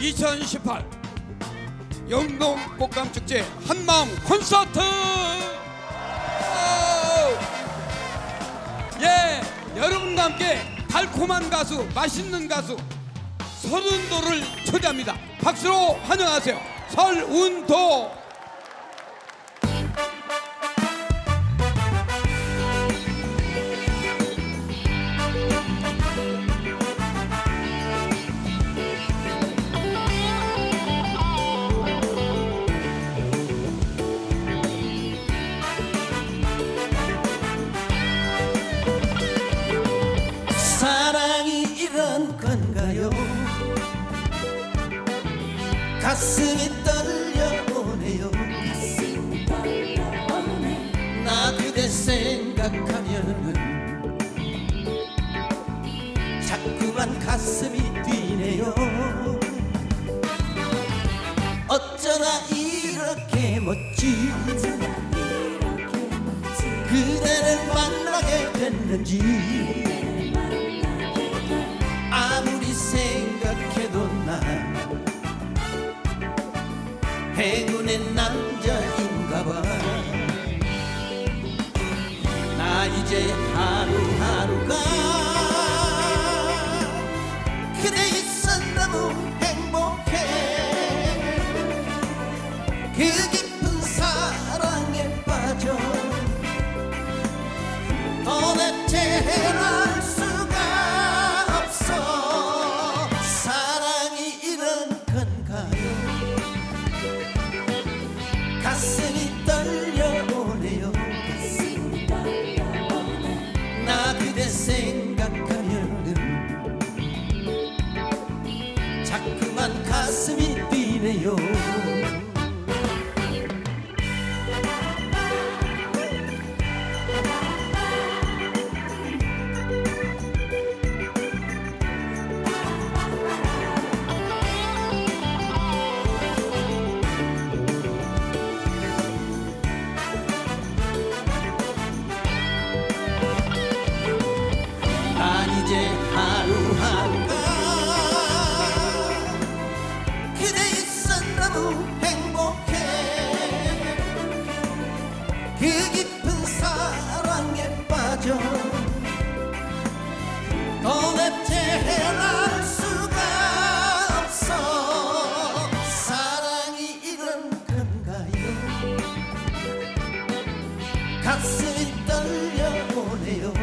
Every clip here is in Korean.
2018 영동 꽃감축제 한마음 콘서트. 예, 여러분과 함께 달콤한 가수, 맛있는 가수 설운도를 초대합니다. 박수로 환영하세요. 설운도. 가슴이 떨려오네요. 나 그대 생각하면은 자꾸만 가슴이 뛰네요. 어쩌나 이렇게 멋진 그대를 만나게 됐는지 아무리 생각해도 난 행운의 남자인가봐. 나 이제 하루하루가 그대 있어 너무 행복해. 그 깊은 사랑에 빠져 도대체 해낼 수가 없어. 사랑이 이런 건가요? 가슴이 떨려오네요. 나 그대 생각하면은 자꾸만 가슴이 뛰네요. 이제 하루하루가 그대 있어 너무 행복해. 그 깊은 사랑에 빠져 도대체 헤어날 수가 없어. 사랑이 이런 건가요? 가슴이 떨려오네요.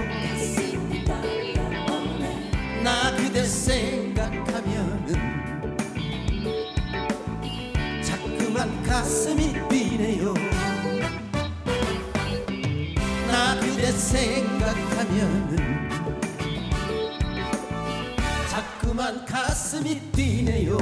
나 그대 생각하면은 자꾸만 가슴이 뛰네요. 나 그대 생각하면은 자꾸만 가슴이 뛰네요.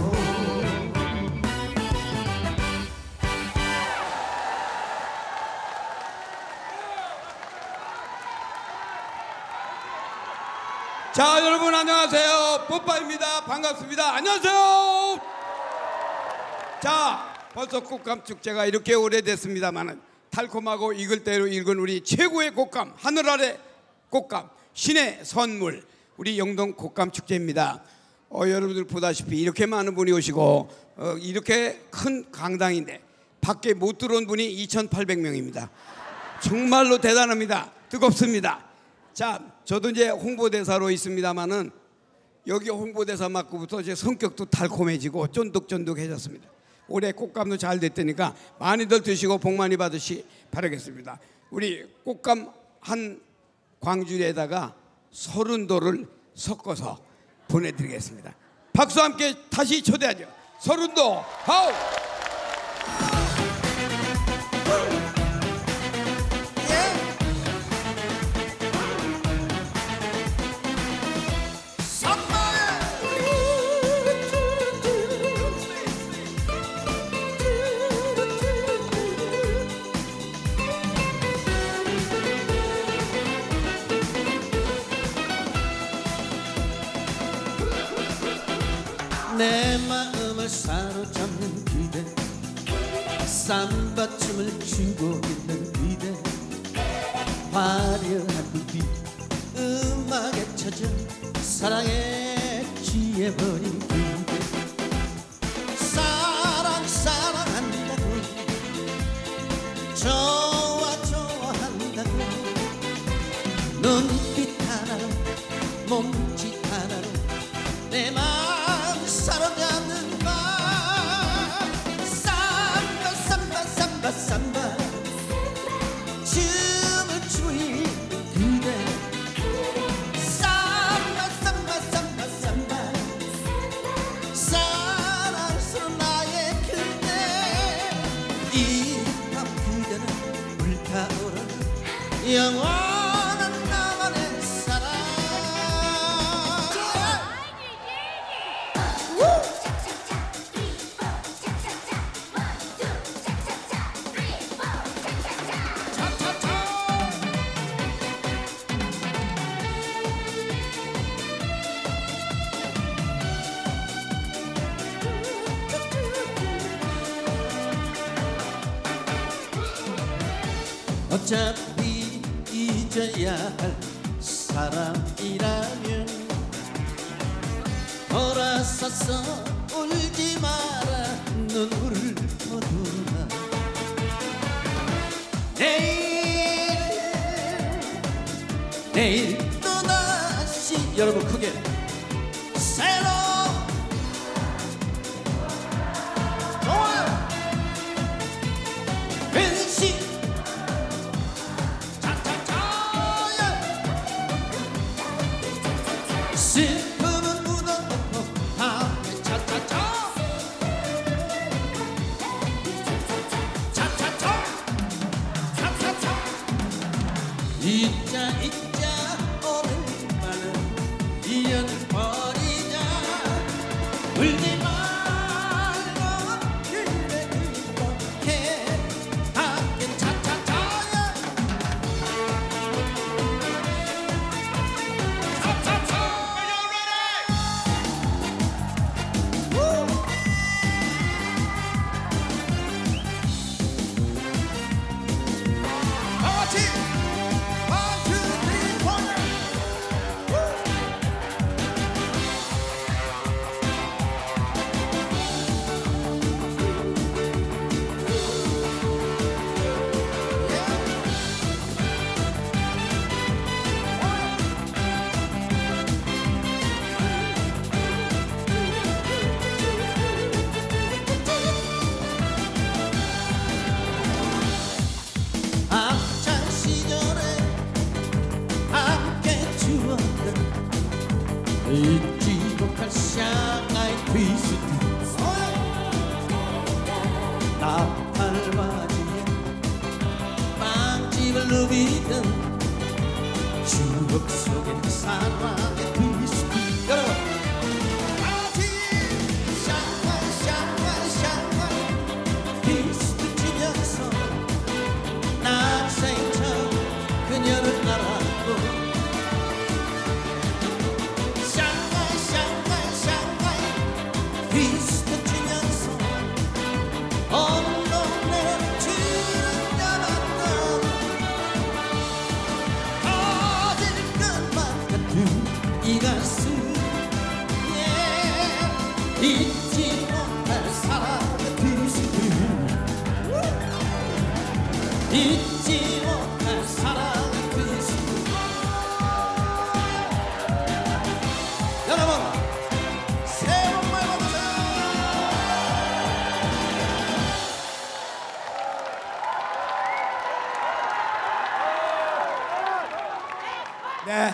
자, 여러분 안녕하세요. 뽀빠입니다. 반갑습니다. 안녕하세요. 자, 벌써 꽃감축제가 이렇게 오래됐습니다만은 달콤하고 익을 대로 익은 우리 최고의 꽃감, 하늘 아래 꽃감, 신의 선물, 우리 영동 꽃감축제입니다. 여러분들 보다시피 이렇게 많은 분이 오시고 이렇게 큰 강당인데 밖에 못 들어온 분이 2,800명입니다. 정말로 대단합니다. 뜨겁습니다. 자, 저도 이제 홍보대사로 있습니다만은 여기 홍보대사 맡고부터 제 성격도 달콤해지고 쫀득쫀득해졌습니다. 올해 꽃감도 잘 됐다니까 많이들 드시고 복 많이 받으시 바라겠습니다. 우리 꽃감 한 광주리에다가 설운도를 섞어서 보내드리겠습니다. 박수와 함께 다시 초대하죠. 설운도 하우! 내 마음을 사로잡는 그대, 삼바춤을 추고 있는 그대, 화려한 눈빛 음악에 젖어 사랑에 취해버린 그대. 눈빛 하나로 몸짓 하나로 내 마음 사로잡는 밤 삼바 삼바 삼바 삼바 춤을 추는 그대 삼바 삼바 삼바 삼바 사랑스러운 나의 그대 이 밤 그대는 불타오르는 영원한 나만의 사랑 어차피 잊어야 할 사람이라면 돌아서서 울지 마라 눈물을 거두나 내일 또다시 여러분 크게 새로 좋아요 변신 슬픔은 묻어놓고 다음에 차차차 차차차 차차차 잊자 오늘만은 이연 버리자 울지 말고 그래 그렇게 함께 차차차야 학창 시절에 함께 추었던 잊지 못할 샹하이 트위스트 나팔바지에 빵집을 누비던 추억 속의 사랑의 트위스트 여러분 같이 샹하이 샹하이 트위스트 치면서 난생처럼 그녀를 알았고 샹하이 샹하이 샹하이 트위스트 치면서 온 동네를 주름잡았던 터질 것만 같은 이 가슴 잊지 못할 사랑의 트위스트 잊지 못할 사랑의 트위스트 여러분 새해 복 많이 받으세요. 네,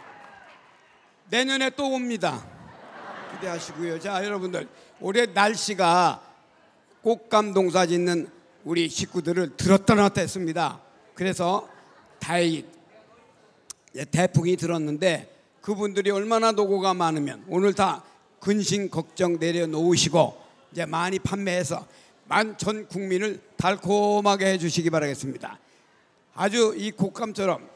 내년에 또 옵니다. 기대하시고요. 자, 여러분들 올해 날씨가 꽃감 농사 짓는 우리 식구들을 들었다 놨다 했습니다. 그래서 다행히 대풍이 들었는데 그분들이 얼마나 노고가 많으면 오늘 다 근심 걱정 내려놓으시고 이제 많이 판매해서 전 국민을 달콤하게 해주시기 바라겠습니다. 아주 이 곶감처럼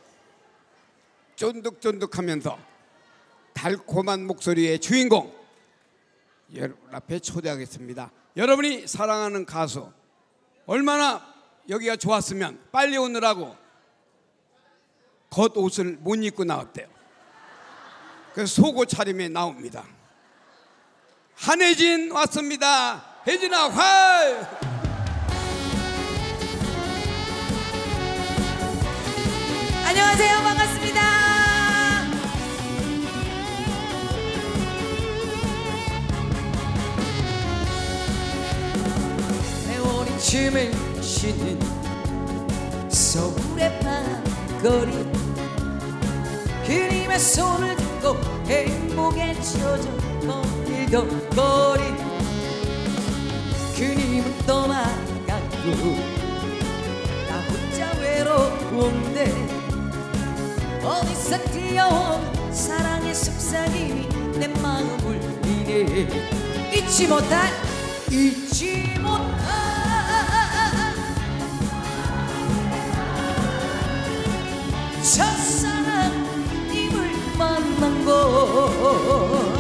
쫀득쫀득하면서 달콤한 목소리의 주인공 여러분 앞에 초대하겠습니다. 여러분이 사랑하는 가수 얼마나 여기가 좋았으면 빨리 오느라고 겉옷을 못 입고 나왔대요. 그래서 속옷 차림에 나옵니다. 한혜진 왔습니다. 혜진아 활! 안녕하세요. 반갑습니다. 춤을 추는 서울의 밤거리 그님의 손을 잡고 행복에 젖어 거리던 그님은 떠나갔고 나 혼자 외로운데 어디서 뛰어온 사랑의 속삭임이 내 마음을 이내 잊지 못할 첫사랑님을 만난 곳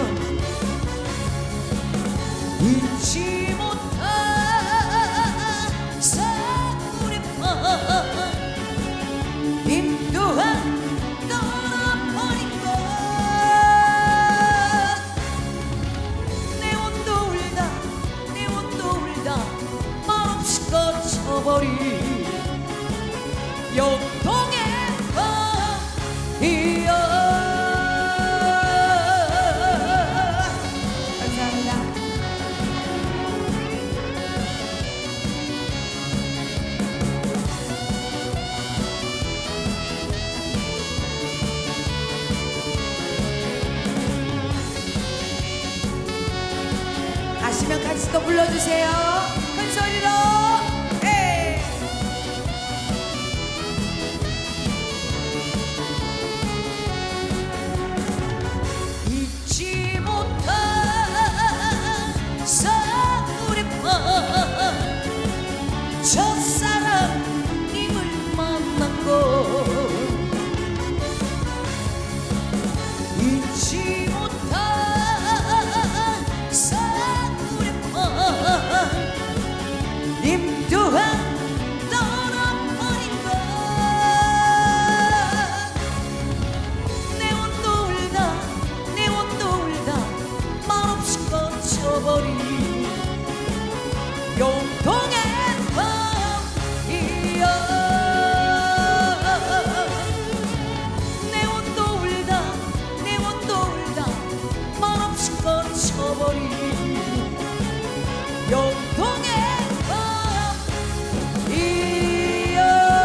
잊지 못할 서울의 밤 임도한 떠나버린 것 내 온도 울다 내 온도 울다 말없이 꺼져버린 영동의 밤이여 감사합니다. 아시면 같이 또 불러주세요. 큰 소리로. 에이. 잊지 못할 서울의 밤 첫사랑님을 만난 곳 잊지 못할 서울의 밤 임도한 떠나버린 것 내 온도 울다 내 온도 울다 말없이 꺼져버린 영동의 밤이여 내 온도 울다 내 온도 울다 말없이 꺼져버린 영동의 밤이여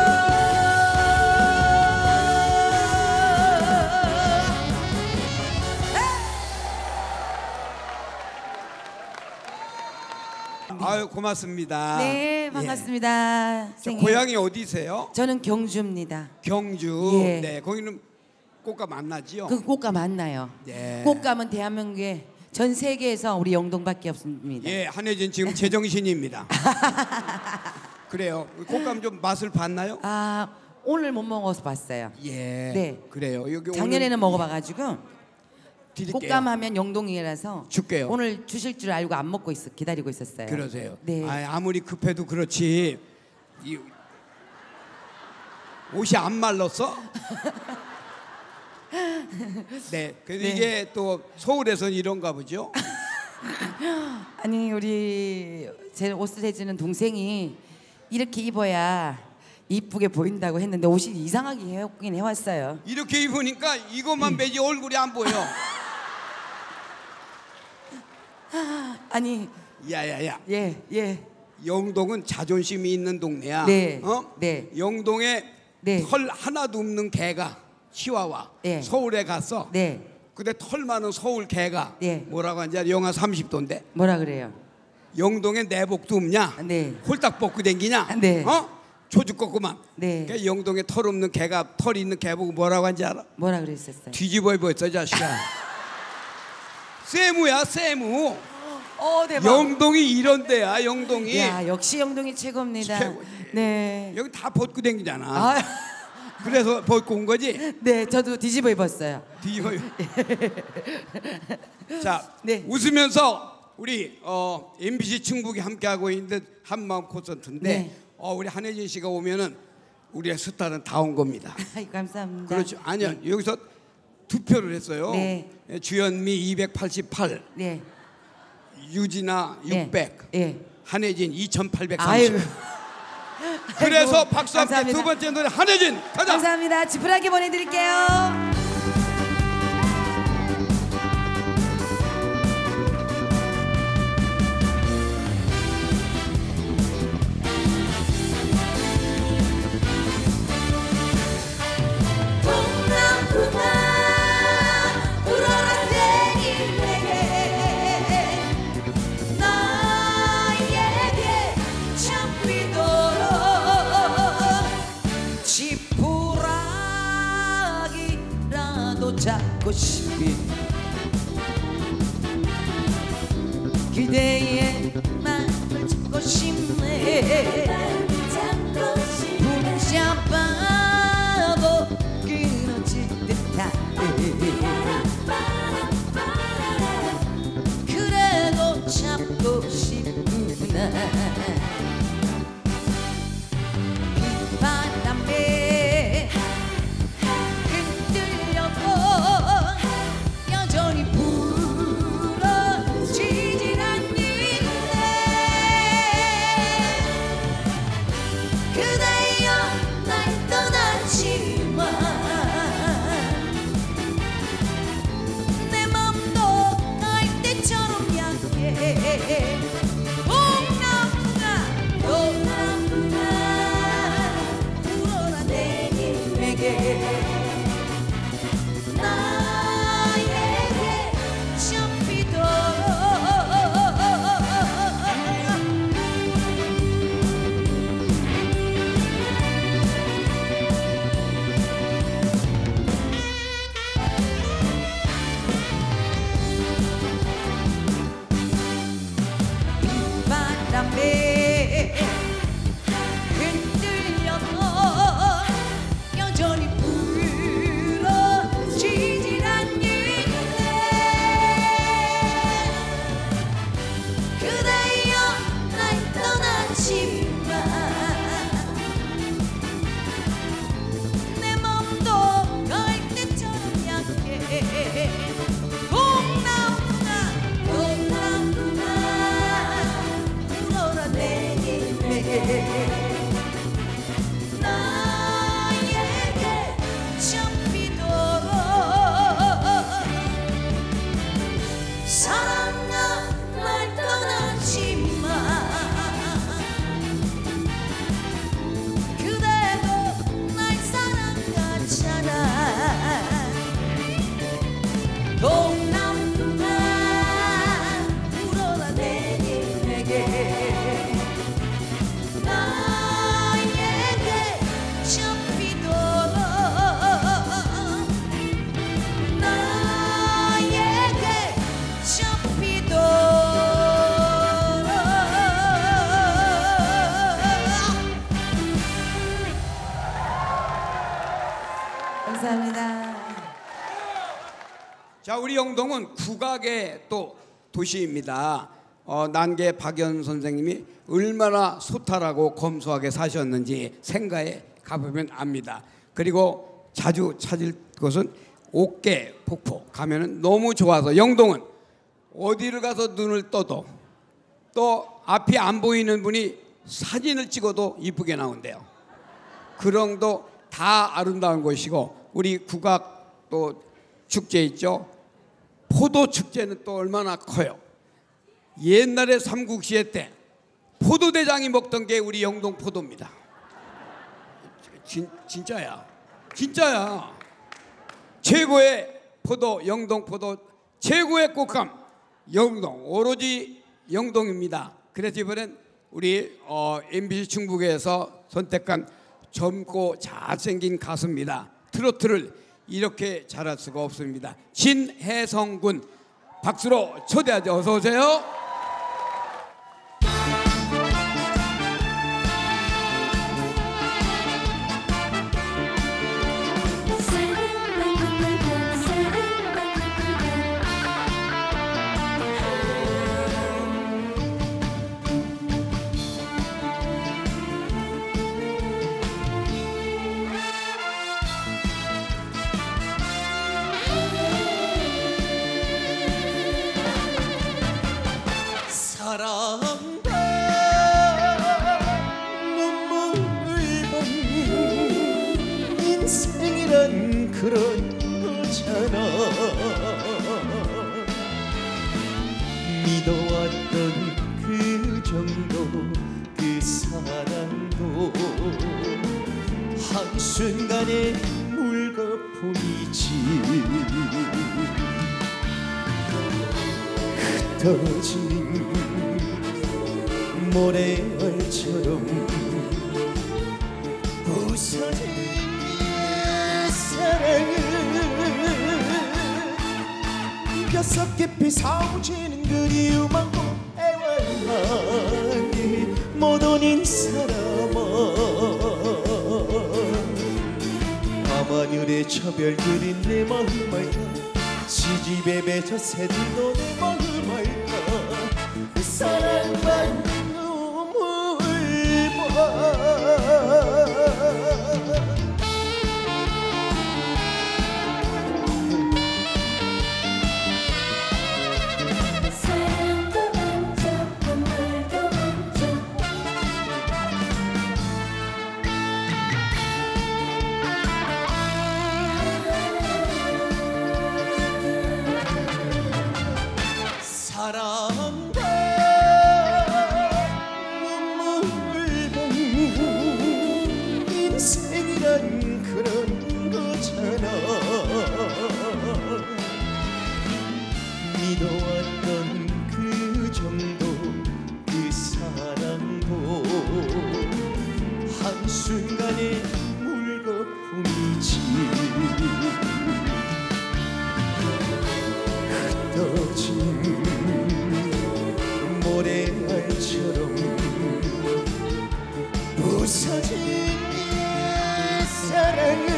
아유 고맙습니다. 네, 반갑습니다. 저 선생님. 고향이 어디세요? 저는 경주입니다. 경주. 예. 네, 거기는 꽃감 만나지요. 그 꽃감 만나요. 네. 꽃감은 대한민국에 전 세계에서 우리 영동밖에 없습니다. 예, 한혜진 지금 제정신입니다. 그래요. 꽃감 좀 맛을 봤나요? 아, 오늘 못 먹어서 봤어요. 예. 네. 그래요. 여기 작년에는 오늘 먹어봐가지고 드릴게요. 꽃감하면 영동이라서 줄게요. 오늘 주실 줄 알고 안 먹고 기다리고 있었어요. 그러세요. 네. 아무리 급해도 그렇지. 이 옷이 안 말랐어? 네. 그래도 네. 이게 또 서울에서는 이런가 보죠. 아니 우리 제 옷을 해주는 동생이 이렇게 입어야 이쁘게 보인다고 했는데 옷이 이상하게 해왔긴 해왔어요. 이렇게 입으니까 이것만 매지 얼굴이 안 보여. 아니 야야야. 예. 영동은 자존심이 있는 동네야. 네. 어? 네. 영동에 네. 털 하나도 없는 개가 치와와 네. 서울에 갔어. 네. 근데 털 많은 서울 개가 네. 뭐라고 하는지 알아? 영하 30도인데 뭐라 그래요? 영동에 내복도 없냐? 네. 홀딱 벗고 댕기냐? 네. 어? 조죽겠구만. 네. 그러니까 영동에 털 없는 개가 털 있는 개 보고 뭐라고 하는지 알아? 뭐라 그랬었어요? 뒤집어 입었어 자식아. 세무야 세무. 대박. 영동이 이런 데야 영동이. 야 역시 영동이 최고입니다. 최고지. 네. 여기 다 벗고 댕기잖아. 아, 그래서 벗고 온 거지? 네, 저도 뒤집어 입었어요. 뒤집어. 자, 네. 웃으면서 우리 MBC 충북이 함께하고 있는 한마음 콘서트인데 네. 우리 한혜진 씨가 오면은 우리의 스타는 다 온 겁니다. 아이, 감사합니다. 그렇죠. 아니요. 네. 여기서 투표를 했어요. 네. 주현미 288, 네. 유진아 네. 600, 예. 한혜진 2830. 아유. 그래서 아이고, 박수 함께 감사합니다. 두 번째 노래 한혜진 가자. 감사합니다. 지푸라기 보내드릴게요. 붙잡고 싶이 그대의 마음을 잡고 싶네 붙잡아도 끊어질 듯한 그래도 잡고 싶구나 빗바람에 흔들려도 여전히 부러지질 않는데 그대여 날 떠나지마 내 맘도 갈대처럼 약해 동남아 불어라 내 힘에게 나에게 잡히도록 빗바람에 흔들려도 여전히 부러지질 않는데 그대여 날 떠나지마 내 맘도 갈대처럼 약해 동남아 불어라 내 힘에게 나에게 잡히도록 사랑아 날 떠나지마 그대도 날 사랑하잖아 동남아 불어라 내 힘에게 나에게 잡히도록 나에게 잡히도록 감사합니다. 자, 우리 영동은 국악의 또 도시입니다. 난계 박연 선생님이 얼마나 소탈하고 검소하게 사셨는지 생가에 가보면 압니다. 그리고 자주 찾을 곳은 옥계 폭포 가면은 너무 좋아서 영동은 어디를 가서 눈을 떠도 또 앞이 안 보이는 분이 사진을 찍어도 이쁘게 나온대요. 그런 것도 다 아름다운 곳이고 우리 국악 또 축제 있죠. 포도 축제는 또 얼마나 커요. 옛날에 삼국시회 때 포도대장이 먹던 게 우리 영동 포도입니다. 진짜야. 최고의 포도 영동 포도 최고의 꽃감 영동 오로지 영동입니다. 그래서 이번엔 우리 MBC 충북에서 선택한 젊고 잘생긴 가수입니다. 트로트를 이렇게 잘할 수가 없습니다. 진혜성 군 박수로 초대하죠. 어서 오세요. 사랑과 눈물을 본 인생이란 그런 거잖아. 믿어왔던 그 정도 그 사랑도 한순간에 물거품이지. 흩어진 모래알처럼 부서진 사랑은 뼛속 깊이 사무치는 그리움하고 애원하니 모든 사람아 밤하늘에 차별 그린 내 마음 알까 시집에 맺혀 새들도 내 마음 알까 사랑만 눈물 봐 사랑과 눈물 본 인생이란 그런 거잖아 믿어왔던 그 정도 그 사랑도 한순간의 물거품이지 흩어진 모래알처럼 부서진 이 사랑은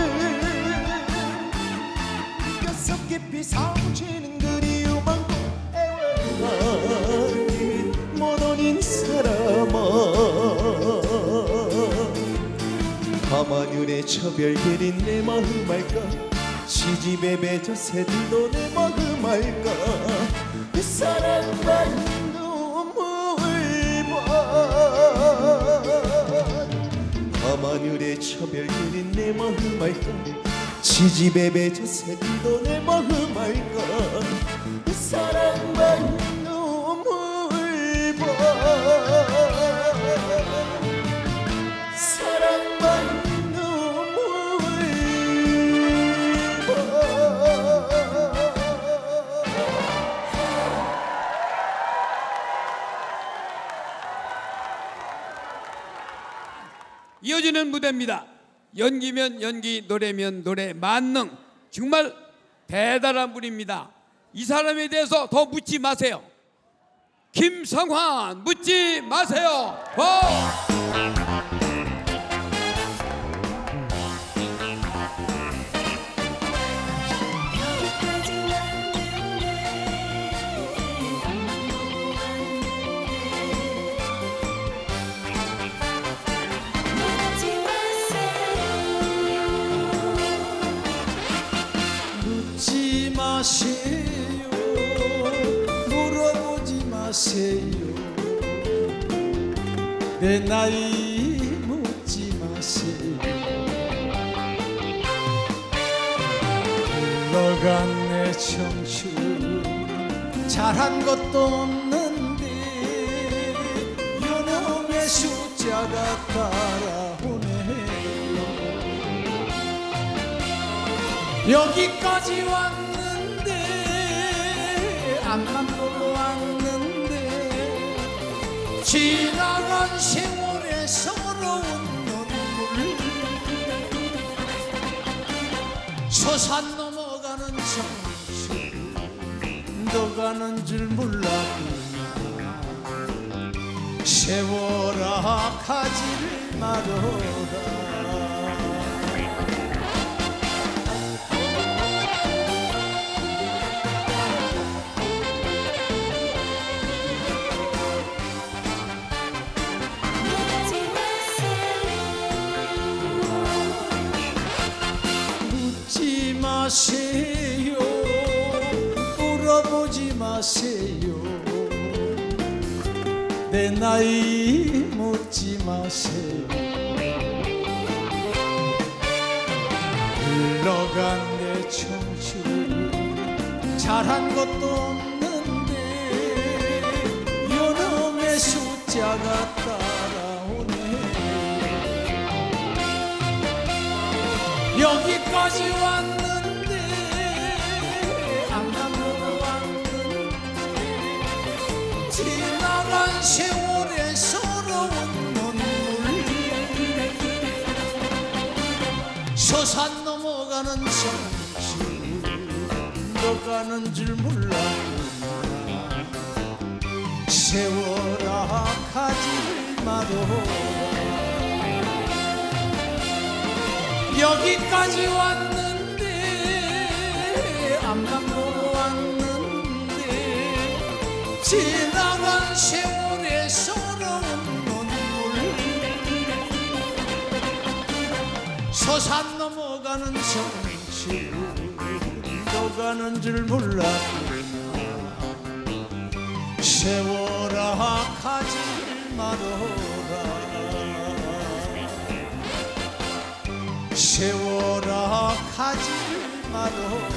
뼛속 깊이 사무치는 그리움하고 애원하니 모든 사람아 밤하늘에 차별 그린 내 마음 알까 시집에 맺혀 새들도 내 마음 알까 사랑만 눈물 봐 밤하늘에 차별 그린 내 마음 알까 시집에 맺혀 새들도 내 마음 알까 사랑만 눈물 봐 사랑만 이어지는 무대입니다. 연기면 연기, 노래면 노래, 만능. 정말 대단한 분입니다. 이 사람에 대해서 더 묻지 마세요. 김성환 묻지 마세요. 마세요 물어보지 마세요 내 나이 묻지 마세요 흘러간 내 청춘 잘한 것도 없는데 요놈의 숫자가 따라오네 여기까지 왔네 앞만 보고 왔는데 지나간 세월의 서러운 눈물 서산 넘어가는 청춘 너가는 줄 몰랐구나 세월아 가지를 말어라 마세요 물어보지 마세요 내 나이 묻지 마세요 흘러간 내 청춘 잘한 것도 없는데 요놈의 숫자가 따라오네 여기까지 왔는데 지나간 세월의 서러운 눈물 서산 넘어가는 청춘 흘러가는 줄 몰랐구나. 세월아 가지 마라. 여기까지 왔는데 암담보러 왔는데 지나간 세월의 서러운 눈물 서산 넘어가는 정치 흘러가는 줄 몰랐구나. 세월아 가지 마라. 세월아 가지 마라.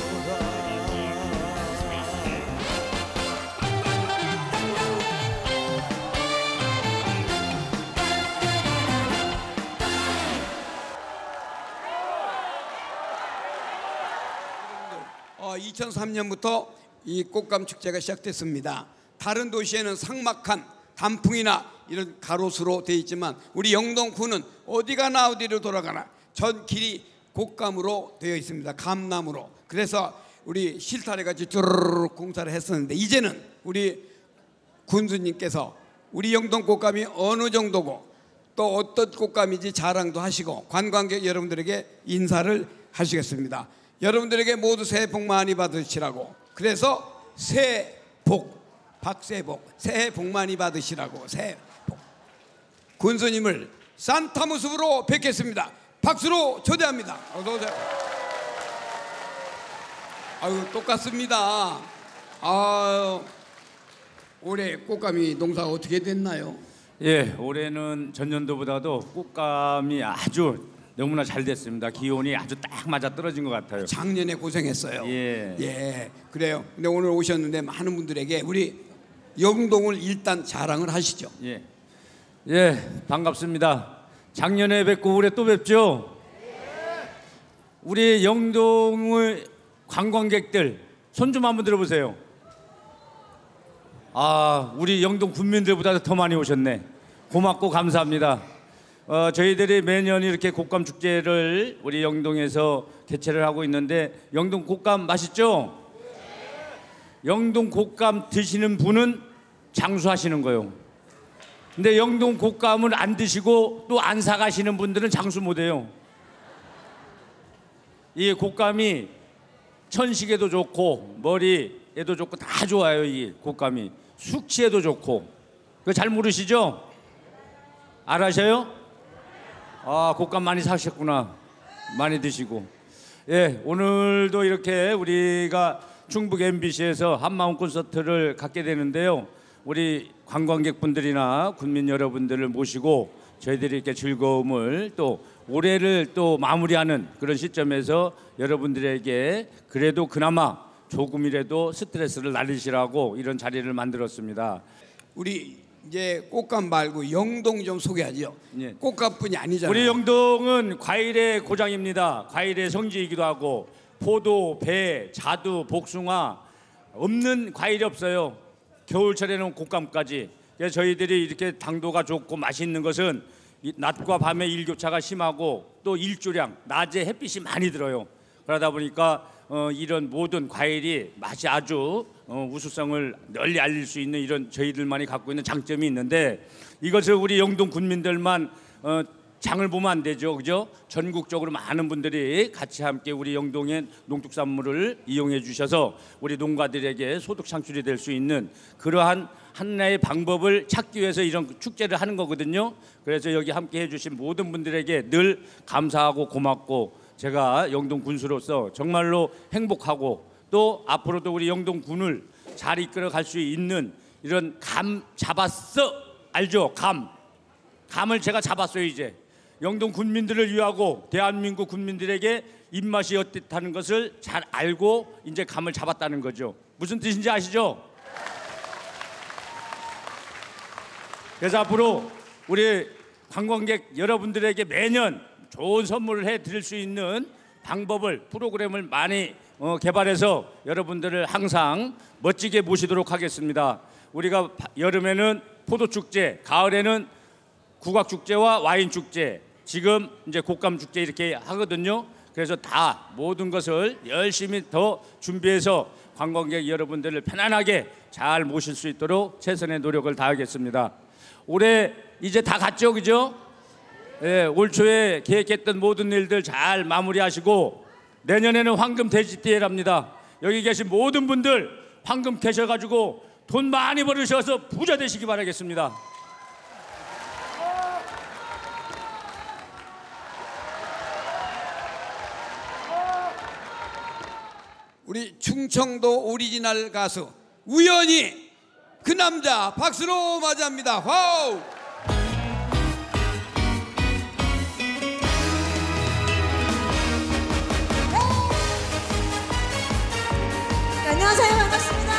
어, 2003년부터 이 꽃감 축제가 시작됐습니다. 다른 도시에는 삭막한 단풍이나 이런 가로수로 되어 있지만 우리 영동구는 어디 가나 어디로 돌아가나 전 길이 꽃감으로 되어 있습니다. 감나무로. 그래서 우리 실타래같이 쭈르륵 공사를 했었는데 이제는 우리 군수님께서 우리 영동 꽃감이 어느 정도고 또 어떤 꽃감인지 자랑도 하시고 관광객 여러분들에게 인사를 하시겠습니다. 여러분들에게 모두 새해 복 많이 받으시라고. 그래서 새해 복, 박새복, 새해 복 많이 받으시라고. 새해 복. 군수님을 산타 모습으로 뵙겠습니다. 박수로 초대합니다. 어서 오세요. 아유, 똑같습니다. 아유, 올해 꽃감이 농사가 어떻게 됐나요? 예, 올해는 전년도보다도 꽃감이 아주 너무나 잘 됐습니다. 기온이 아주 딱 맞아 떨어진 것 같아요. 작년에 고생했어요. 예. 예, 그래요. 근데 오늘 오셨는데 많은 분들에게 우리 영동을 일단 자랑을 하시죠. 예, 예, 반갑습니다. 작년에 뵙고 올해 또 뵙죠. 우리 영동의 관광객들 손 좀 한번 들어보세요. 아, 우리 영동 군민들보다 더 많이 오셨네. 고맙고 감사합니다. 저희들이 매년 이렇게 곶감 축제를 우리 영동에서 개최를 하고 있는데 영동 곶감 맛있죠? 영동 곶감 드시는 분은 장수하시는 거예요. 근데 영동 곶감을 안 드시고 또 안 사가시는 분들은 장수 못해요. 이 곶감이 천식에도 좋고 머리에도 좋고 다 좋아요. 이 곶감이 숙취에도 좋고. 그거 잘 모르시죠? 알아셔요? 아, 곶감 많이 사셨구나. 많이 드시고. 예, 오늘도 이렇게 우리가 충북 MBC에서 한마음 콘서트를 갖게 되는데요. 우리 관광객분들이나 군민 여러분들을 모시고 저희들이 이렇게 즐거움을 또 올해를 또 마무리하는 그런 시점에서 여러분들에게 그래도 그나마 조금이라도 스트레스를 날리시라고 이런 자리를 만들었습니다. 우리 이제 꽃감 말고 영동 좀 소개하죠. 예. 꽃감뿐이 아니잖아요. 우리 영동은 과일의 고장입니다. 과일의 성지이기도 하고 포도, 배, 자두, 복숭아 없는 과일이 없어요. 겨울철에는 곶감까지. 그래서 저희들이 이렇게 당도가 좋고 맛있는 것은 낮과 밤의 일교차가 심하고 또 일조량, 낮에 햇빛이 많이 들어요. 그러다 보니까 이런 모든 과일이 맛이 아주 우수성을 널리 알릴 수 있는 이런 저희들만이 갖고 있는 장점이 있는데 이것을 우리 영동 군민들만 장을 보면 안 되죠, 그죠? 전국적으로 많은 분들이 같이 함께 우리 영동의 농특산물을 이용해 주셔서 우리 농가들에게 소득 창출이 될 수 있는 그러한 하나의 방법을 찾기 위해서 이런 축제를 하는 거거든요. 그래서 여기 함께 해주신 모든 분들에게 늘 감사하고 고맙고 제가 영동 군수로서 정말로 행복하고 또 앞으로도 우리 영동 군을 잘 이끌어 갈 수 있는 이런 감 잡았어 알죠? 감을 제가 잡았어요. 이제 영동 군민들을 위하고 대한민국 군민들에게 입맛이 어떻다는 것을 잘 알고 이제 감을 잡았다는 거죠. 무슨 뜻인지 아시죠? 그래서 앞으로 우리 관광객 여러분들에게 매년 좋은 선물을 해드릴 수 있는 방법을 프로그램을 많이 개발해서 여러분들을 항상 멋지게 모시도록 하겠습니다. 우리가 여름에는 포도축제, 가을에는 국악축제와 와인축제, 지금 이제 곶감축제 이렇게 하거든요. 그래서 다 모든 것을 열심히 더 준비해서 관광객 여러분들을 편안하게 잘 모실 수 있도록 최선의 노력을 다하겠습니다. 올해 이제 다 갔죠, 그죠? 예, 올 초에 계획했던 모든 일들 잘 마무리하시고 내년에는 황금 돼지띠랍니다. 여기 계신 모든 분들 황금 계셔가지고 돈 많이 벌으셔서 부자 되시기 바라겠습니다. 우리 충청도 오리지널 가수 우연히 그 남자 박수로 맞이합니다. 와우! 안녕하세요. 반갑습니다.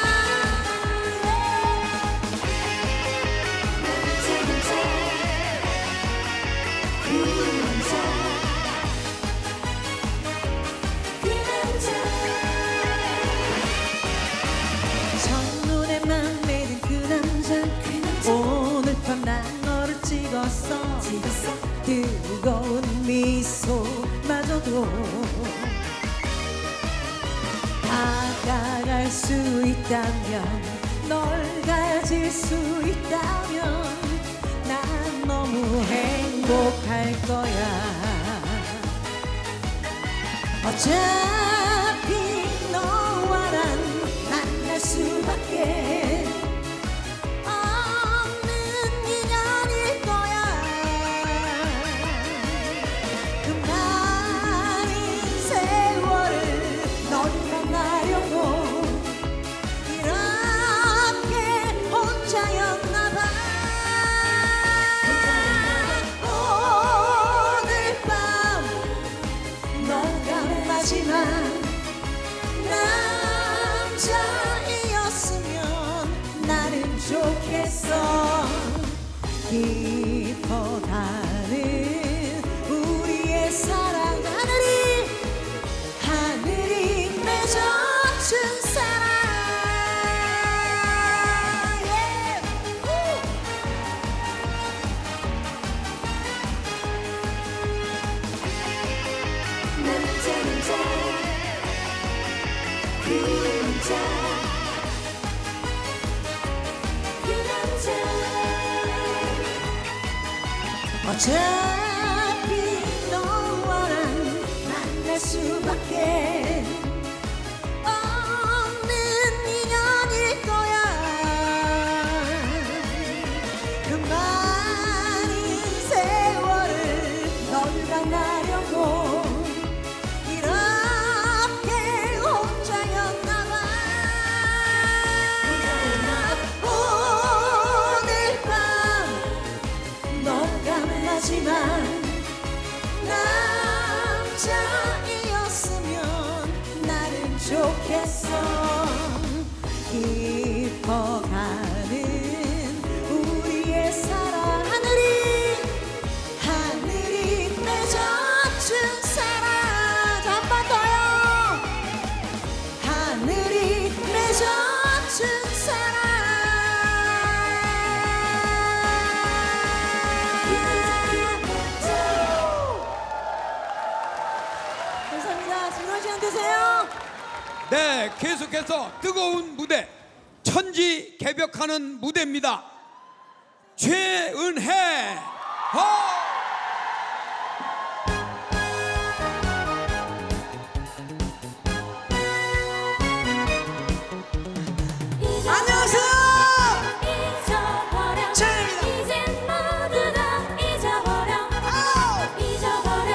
첫눈에만 매든 그 남자 오늘 밤 난 너를 찍었어 뜨거운 미소마저도 다가갈 수 있다면 널 가질 수 있다면 난 너무 행복할 거야. 어차피 너와 난 만날 수밖에 없는 인연일 거야. 그 많은 세월을 널 만나려고 이렇게 혼자였나 봐. 오늘 밤 너가 마지막 남자이었으면 나는 좋겠어. 깊어가는 우리의 사랑 하늘이 맺어준 사랑. 어차피 너와 난 만날 수밖에 없는 인연일 거야. 그 많은 세월을 널 만나려고 이렇게 혼자였나 봐. 오늘 밤 너가 마지막 남자이었으면 나는 좋겠어. 깊어가는 우리의 사랑 하늘이 맺어준 사랑. 한 번 더요. 하늘이 맺어준 사랑. 감사합니다. 즐거운 시간 되세요. 네, 계속해서 뜨거운 무대 천지 개벽하는 무대입니다. 최은혜 안녕하세요. 잊어버려 최은혜입니다. 이젠 모두 다 잊어버려 잊어버려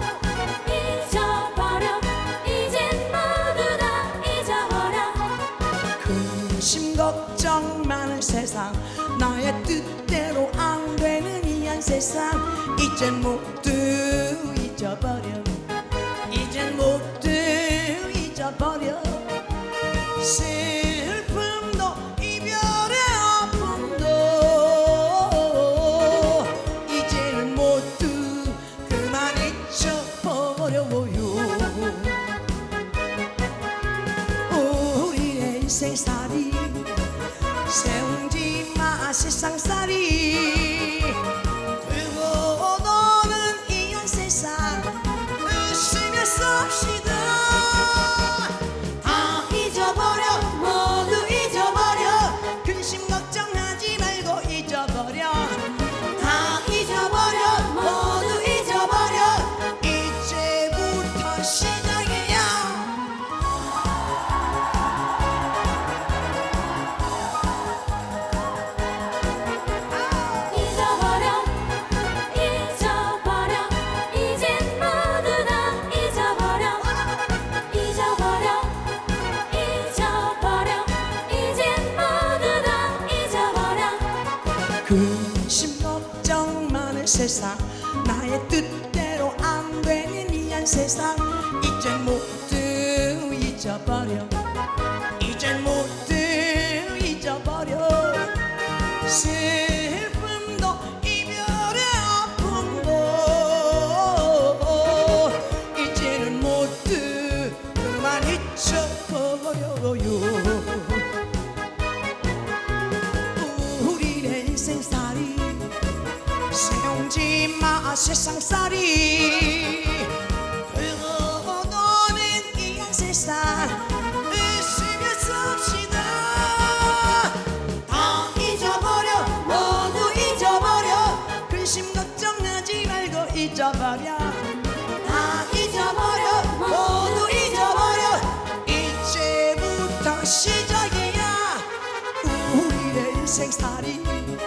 이젠 모두 다 잊어버려. 근심 걱정 많은 세상 나의 뜻대로 안 되는 이한 세상 이젠 모두 잊어버려. 이젠 모두 잊어버려. 슬픔도 이별의 아픔도 이제는 모두 그만 잊혀버려요. 우리의 인생살이 세운지 마 세상살이 들고 노는 이한 세상 의심이 말고요. 우리의 인생살이 세우지 마 세상살이 돌고 도는 이 세상 의심을 씁시다. 다 잊어버려 모두 잊어버려 근심 걱정하지 말고 잊어버려. 다 잊어버려 모두 잊어버려 이제부터 시작이야. 우리의 인생살이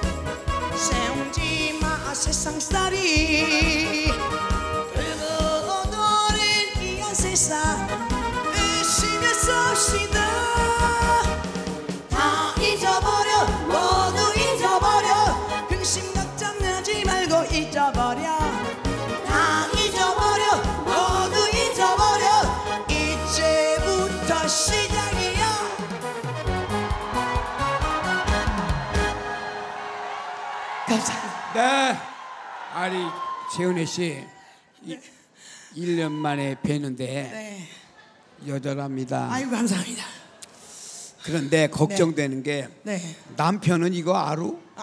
세우지 마 세상살이 돌고 도는 이 세상 의심을 씁시다. 다 잊어버려 모두 잊어버려 근심 걱정하지 말고 잊어버려. 다 잊어버려 모두 잊어버려 이제부터 시작이야. 감사합니다. 네. 아니 재은혜 씨 1년 만에 뵈는데 네. 여전합니다. 아이고 감사합니다. 그런데 걱정되는 게 네. 남편은 이거 알아?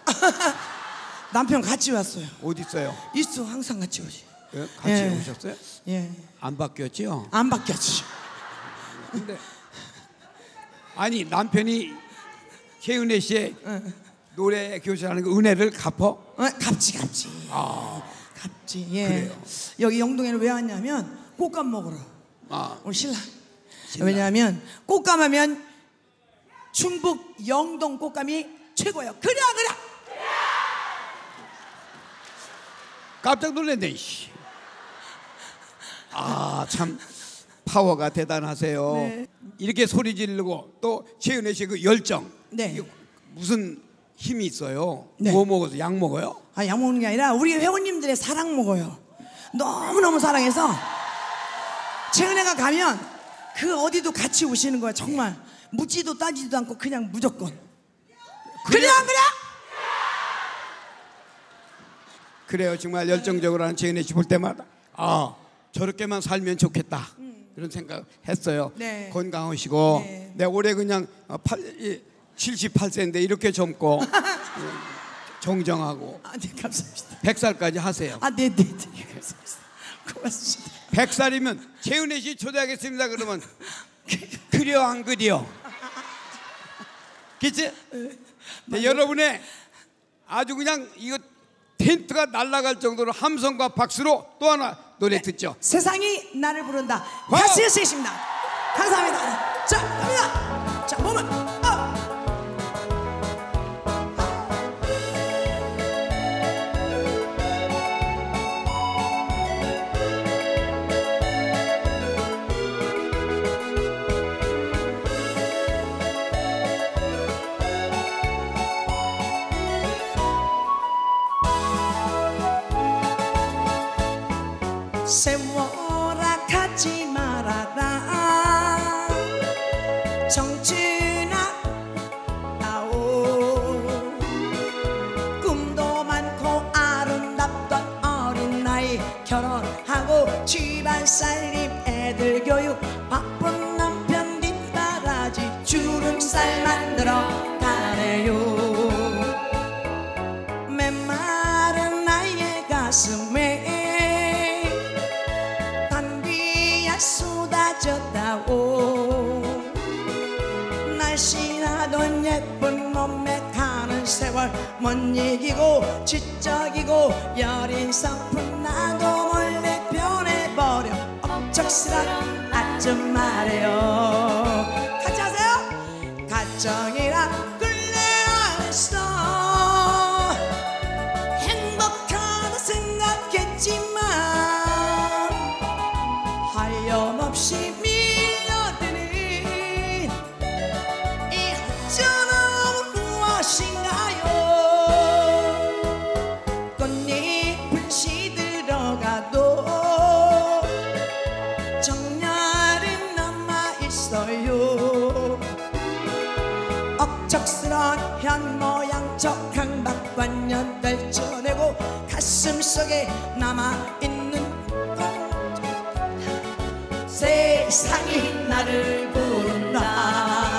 남편 같이 왔어요. 어디 있어요? 있어 항상 같이 오지. 예? 같이 예. 오셨어요? 예. 안 바뀌었죠? 안 바뀌었지. 근데 아니 남편이 재은혜 씨의 노래 교실하는 그 은혜를 갚어? 갚지. 아, 갚지. 예. 그래요. 여기 영동에는 왜 왔냐면 꽃감 먹으러. 아, 우리 신랑. 왜냐하면 꽃감하면 충북 영동 꽃감이 최고예요. 그래. 깜짝 놀랐네. 씨. 아, 참 파워가 대단하세요. 네. 이렇게 소리 지르고 또 재은혜 씨 그 열정. 네. 이게 무슨 힘이 있어요? 네. 뭐 먹어서 약 먹어요? 아, 약 먹는 게 아니라 우리 회원님들의 사랑 먹어요. 너무너무 사랑해서 최은혜가 가면 그 어디도 같이 오시는 거야. 정말 묻지도 따지도 않고 그냥 무조건. 그래. 그래요. 정말 열정적으로 하는 재은혜 씨 볼 때마다 아, 저렇게만 살면 좋겠다. 이런 생각 했어요. 네. 건강하시고 네. 내가 올해 그냥 78세인데 이렇게 젊고 정정하고 아, 네, 감사합니다. 100살까지 하세요. 아, 네, 감사합니다. 고맙습니다. 100살이면 재은혜 씨 초대하겠습니다. 그러면 그려 안 그려? 그치? 네, 여러분의 아주 그냥 이거 텐트가 날아갈 정도로 함성과 박수로 또 하나 노래 듣죠. 세상이 나를 부른다. 와우. 가수 씨입니다. 감사합니다. 자, 갑니다. 자, 몸을 세워라 가지 말아라 정춘아 나오 꿈도 많고 아름답던 어린 나이 결혼하고 집안 살림 애들 교육 바쁜 남편 뒷바라지 주름살 만들어 가네요. 메마른 나의 가슴에 쏟아졌다오. 날씬하던 예쁜 몸매 가는 세월 못 이기고 지적이고 여린 성품 나도 몰래 변해버려 억척스런 아줌마래요. 같이 하세요. 가정이라 끌려안았어 행복하다 생각했지만 하염없이 밀려드는 이 허전함은 무엇인가요. 꽃잎은 시들어가도 정열은 남아있어요. 억척스런 현모양처 강박관념 떨쳐내고 가슴속에 남아있는 세상이 나를 부른다.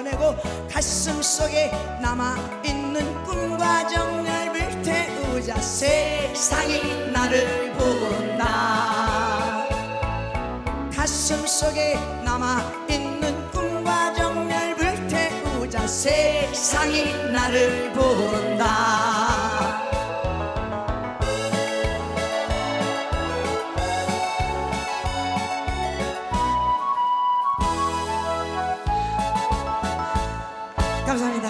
이겨내고 가슴 속에 남아있는 꿈과 정열을 태우자. 세상이 나를 본다. 가슴 속에 남아있는 꿈과 정열을 태우자. 세상이 나를 본다. 감사합니다.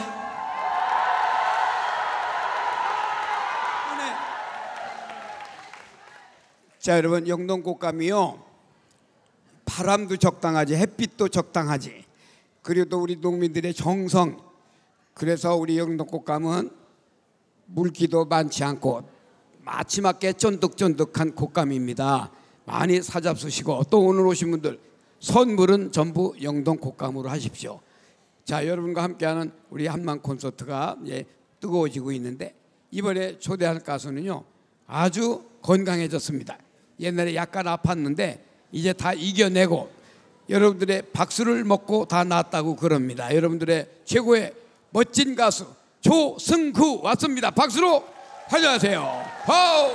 자, 여러분, 영동꽃감이요, 바람도 적당하지, 햇빛도 적당하지, 그리고 또 우리 농민들의 정성, 그래서 우리 영동꽃감은 물기도 많지 않고 마지막에 쫀득쫀득한 곶감입니다. 많이 사잡수시고, 또 오늘 오신 분들 선물은 전부 영동꽃감으로 하십시오. 자, 여러분과 함께하는 우리 한만 콘서트가 뜨거워지고 있는데, 이번에 초대할 가수는요 아주 건강해졌습니다. 옛날에 약간 아팠는데 이제 다 이겨내고 여러분들의 박수를 먹고 다 나았다고 그럽니다. 여러분들의 최고의 멋진 가수 조승구 왔습니다. 박수로 환영하세요. 호우!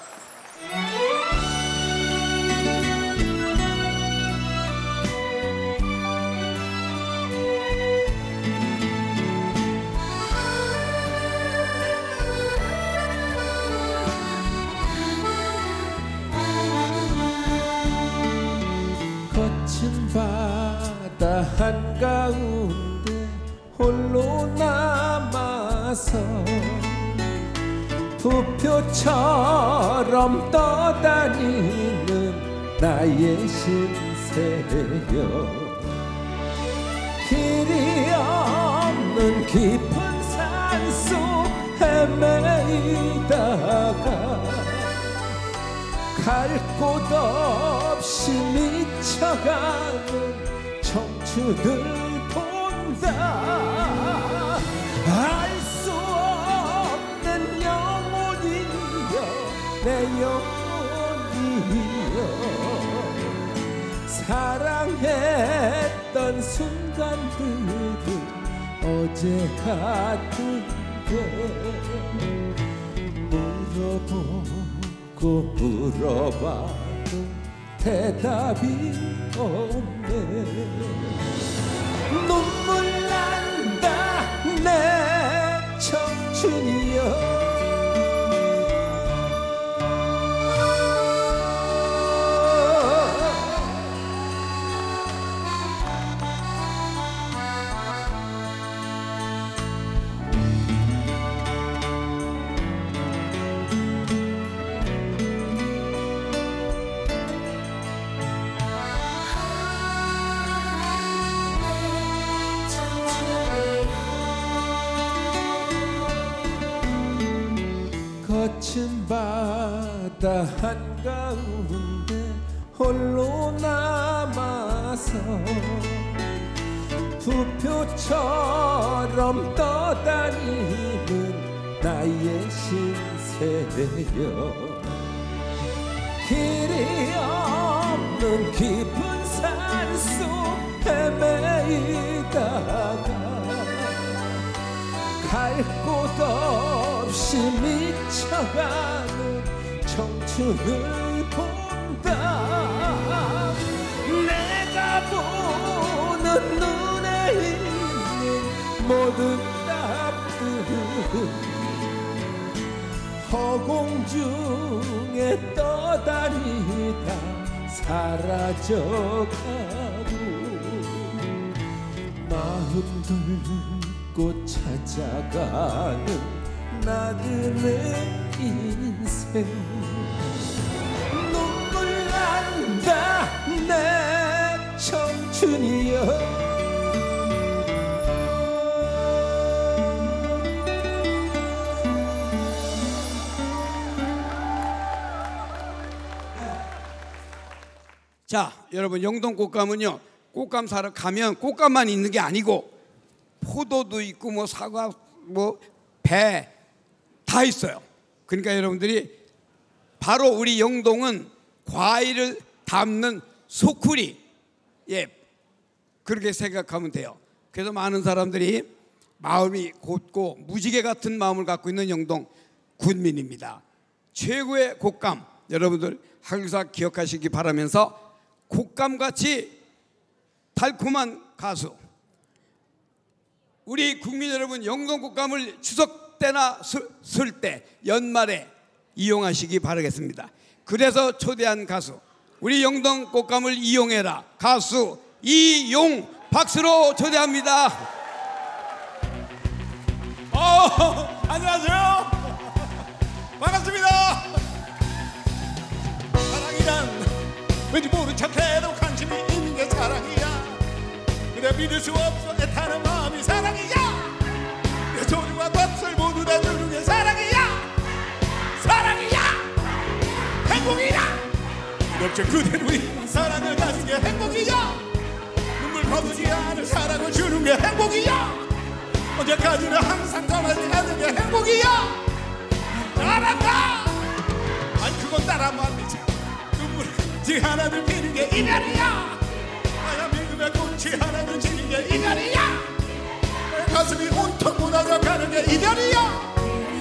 거친 바다 한가운데 홀로 남아서 부표처럼 떠다니는 나의 신세여. 길이 없는 깊은 산속 헤매이다가 갈 곳 없이 미쳐가는 청춘을 본다. 알 수 없는 영혼이여 내 영혼이여. 사랑했던 순간들은 어제 같은데 물어봐도 대답이 없네. 눈물 난다 내 청춘이여. 거친 바다 한가운데 홀로 남아서 부표처럼 떠다니는 나의 신세여. 길이 없는 깊은 산속 헤매이다가 갈 곳 없이 미쳐가는 청춘을 본다. 내가 보는 눈에 있는 모든 답들은 허공 중에 떠다니다 사라져가고 마음 들고 찾아가는 나들의 인생. 눈물 난다 내 청춘이여. 자, 여러분, 영동꽃감은요 꽃감 사러 가면 꽃감만 있는 게 아니고 포도도 있고 뭐 사과 뭐 배 다 있어요. 그러니까 여러분들이 바로 우리 영동은 과일을 담는 소쿠리, 그렇게 생각하면 돼요. 그래서 많은 사람들이 마음이 곧고 무지개 같은 마음을 갖고 있는 영동 군민입니다. 최고의 곶감, 여러분들 항상 기억하시기 바라면서 곶감같이 달콤한 가수, 우리 국민 여러분, 영동 곶감을 추석 때나 설 때 연말에 이용하시기 바라겠습니다. 그래서 초대한 가수, 우리 영동 곶감을 이용해라 가수 이용, 박수로 초대합니다. 안녕하세요. 반갑습니다. 사랑이란 왠지 모른 척해도 관심이 있는 게 사랑이야. 그래 믿을 수 없어 애타는 마음이 사랑이야. 내 소중한 것을 모두 다 주는 게 사랑이야. 사랑이야. 행복이야. 이렇게 그대로 이 사랑을 가진 게 행복이야. 눈물 거두지 않을 사랑을 주는 게 행복이야. 언제까지나 항상 떠나지 않는 게 행복이야. 알았다. 아니 그건 따라하면 안 되지. 눈물 지 하나를 피는 게 이별이야. 나야 믿음의 꽃이 하나를 지는 게 이별이야. 내 가슴이 온통 무너져 가는 게 이별이야.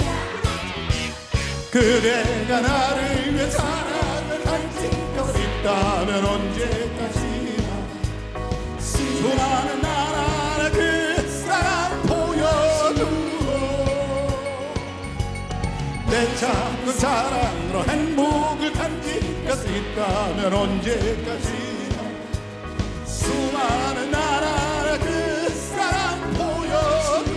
그대가 나를 위해 사랑을 간직하고 있다면 언제까지나 수많은 나라의 그 사랑 보여주고 내 작은 사랑으로 행복을 간직할 수 있다면 언제까지나 수많은 나라의 그 사랑 보여주고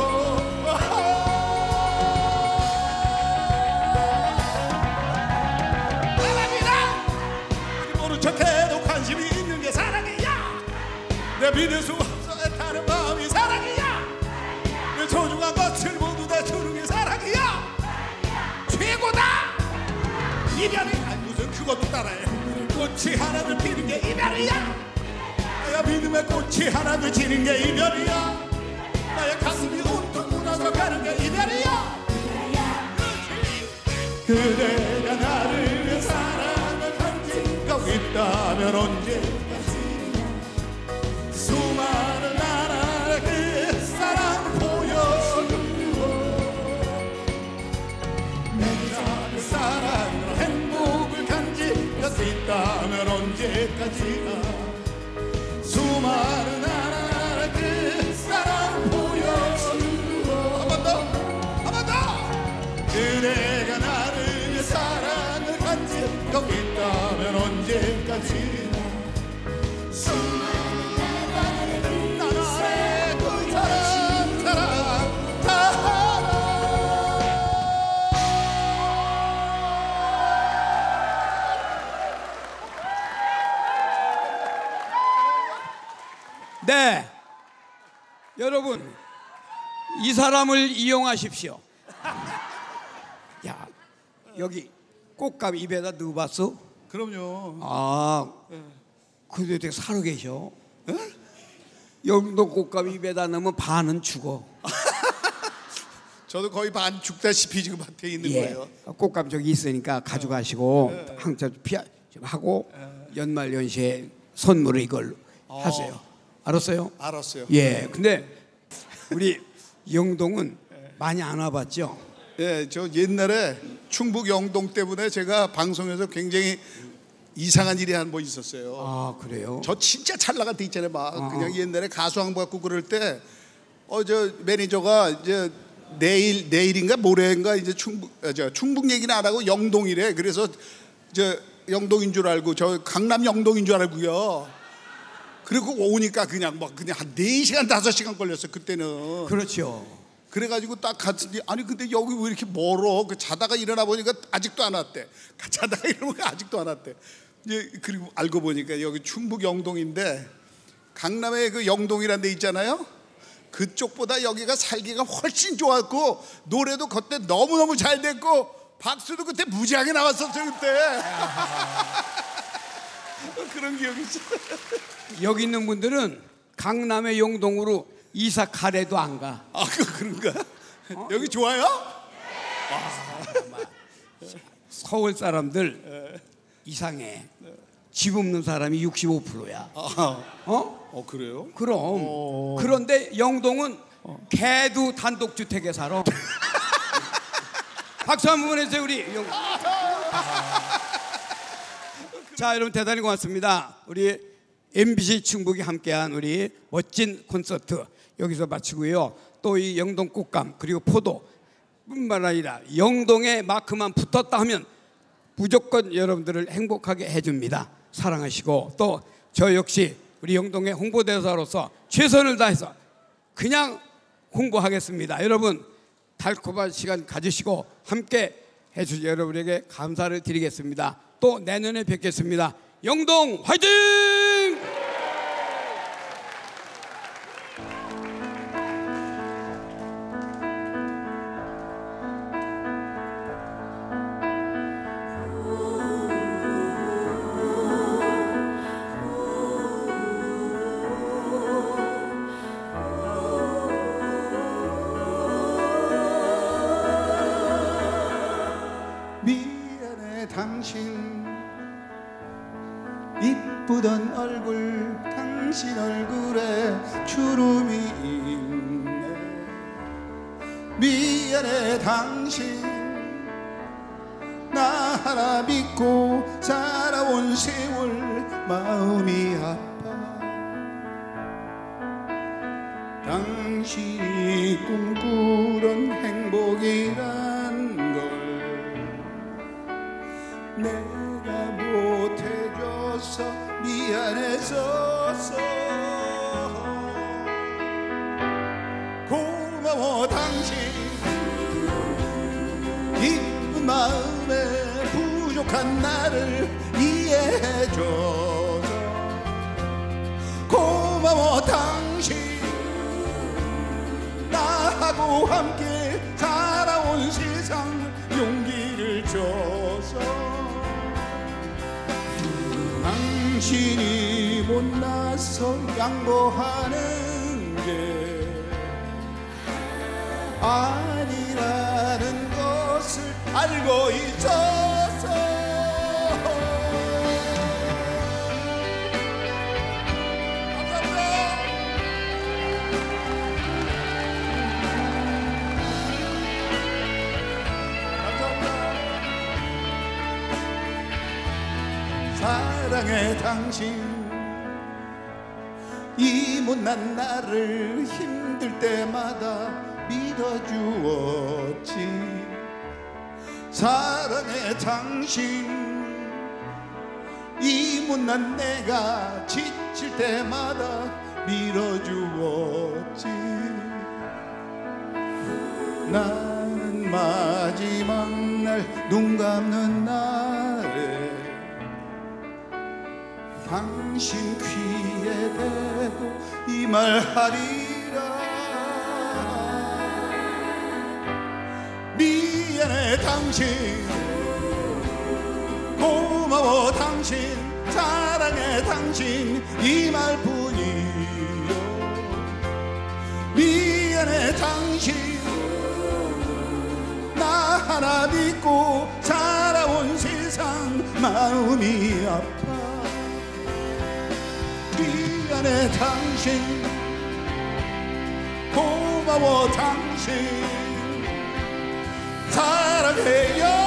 척해도 관심이 있는 게 사랑이야. 내 믿을 수 없어 애타는 마음이 사랑이야. 내 소중한 것을 모두 다 주는 게 사랑이야. 최고다. 이별이 아니 무슨 그것도 따라해. 꽃이 하나를 피는 게 이별이야. 나야 믿음의 꽃이 하나를 지는 게 이별이야. 나의 가슴이 온통 무너져 가는 게 이별이야. 그대가 나를 위해 사랑을 간직하고 있다면 언제까지나 수많은 나라의 그 사랑 보여주고 내가 그 사랑으로 행복을 간직할 수 있다면 언제까지나 수많은 나라의 그 사랑 보여주고 한 번 더, 한 번 더. 그대가 나를 위해 사랑을 간직하고 있다면 언제까지나 수많은 나라의 그 사랑 사랑 네, 여러분 이 사람을 이용하십시오. 야, 여기 곶감 입에다 넣어봤어? 그럼요. 아, 근데 되게 살아계셔. 영동 곶감 입에다 넣으면 반은 죽어. 저도 거의 반 죽다시피 지금 밭에 있는 거예요. 곶감 저기 있으니까 가져가시고 항상 피하 좀 하고 연말 연시에 선물을 이걸 하세요. 알았어요? 알았어요. 예. 근데 우리 영동은 많이 안 와봤죠? 예, 저 옛날에 충북 영동 때문에 제가 방송에서 굉장히 이상한 일이 한 번 있었어요. 아, 그래요? 저 진짜 잘 나갈 때 있잖아요. 막 그냥 옛날에 가수 한 번 갖고 그럴 때 저 매니저가 이제 내일인가 모레인가 이제 충북 얘기는 안 하고 영동이래. 그래서 저 영동인 줄 알고 저 강남 영동인 줄 알고요. 그리고 오니까 그냥 한 4시간 5시간 걸렸어 그때는. 그렇죠. 그래가지고 딱 갔더니 아니 근데 여기 왜 이렇게 멀어? 그 자다가 일어나 보니까 아직도 안 왔대. 자다가 일어나보니까 아직도 안 왔대. 이제 그리고 알고 보니까 여기 충북 영동인데 강남에 그 영동이라는 데 있잖아요. 그쪽보다 여기가 살기가 훨씬 좋았고 노래도 그때 너무너무 잘 됐고 박수도 그때 무지하게 나왔었어요 그때. 그런 기억이 있어. 여기 있는 분들은 강남의 영동으로 이사 가래도 안 가. 아 그런가? 여기 좋아요? 서울 사람들 이상해. 집 없는 사람이 65%야. 어? 그래요? 그럼. 그런데 영동은 개도 단독주택에 살아. 박수 한번 해주세요 우리 영동. 자 여러분 대단히 고맙습니다. 우리 MBC 충북이 함께한 우리 멋진 콘서트 여기서 마치고요. 또 이 영동 꽃감 그리고 포도 뿐만 아니라 영동의 마크만 붙었다 하면 무조건 여러분들을 행복하게 해줍니다. 사랑하시고 또 저 역시 우리 영동의 홍보대사로서 최선을 다해서 그냥 홍보하겠습니다. 여러분 달콤한 시간 가지시고 함께 해주신 여러분에게 감사를 드리겠습니다. 또 내년에 뵙겠습니다. 영동 화이팅! 미안해 당신 이쁘던 얼굴 당신 얼굴에 주름이 있네. 미안해 당신 나 하나 믿고 살아온 세월 마음이 아파. 당신이 꿈꾸던 행복이란 걸 내가 못해줘서 미안했었어. 고마워 당신 이쁜 마음에 부족한 나를 이해해줘서. 고마워 당신 나하고 함께 살아온 세상 용기를 줘서. 당신이 못나서 양보하는 게 아니라는 것을 알고 있었어. 감사합니다. 사랑해 당신 이 못난 나를 힘들 때마다 믿어주었지. 사랑해 당신 이 못난 내가 지칠 때마다 밀어주었지. 나는 마지막 날 눈 감는 날에 당신 귀에 대고 이 말 하리라. 미안해 당신 고마워 당신 사랑해 당신 이 말뿐이요. 미안해 당신 나 하나 믿고 살아온 세상 마음이 아파. 미안해 당신 고마워 당신 사랑해요.